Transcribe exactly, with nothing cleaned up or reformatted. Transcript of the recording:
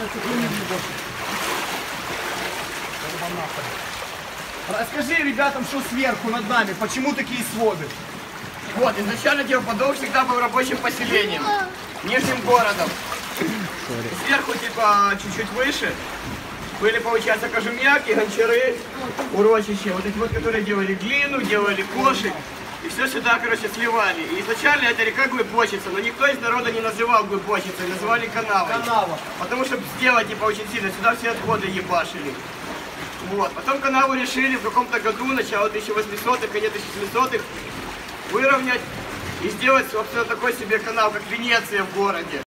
Расскажи ребятам, что сверху над нами, почему такие своды? Вот, изначально Теоподол всегда был рабочим поселением, нижним городом. Сверху, типа, чуть-чуть выше, были, получается, Кожумяки, Гончары, урочища, вот эти вот, которые делали глину, делали кошек, и все сюда, короче, сливали. И изначально эта река Глыбочица, но никто из народа не называл Глыбочицей, называли канавой. Канава. Потому что сделать, типа, очень сильно, сюда все отходы ебашили. Вот, потом канаву решили в каком-то году, начало тысяча восьмисотых, конец тысяча семисотых, выровнять и сделать, собственно, такой себе канал, как Венеция в городе.